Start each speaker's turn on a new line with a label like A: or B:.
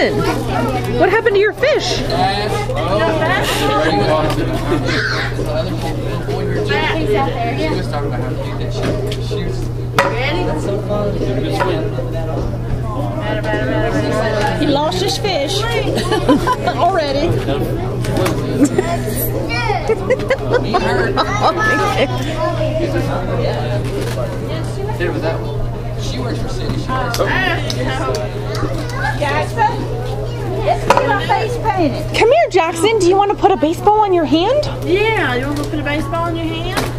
A: Jackson, what happened to your fish?
B: He's out there, yeah. She was talking about how to do that shit. Ready? That's so fun.
A: He lost his fish already.
B: There was that one. She works for City. She works for
C: Jackson, let's get our face painted.
A: Come here, Jackson. Do you want to put a baseball on your hand?
C: Yeah, you want to put a baseball in your hand?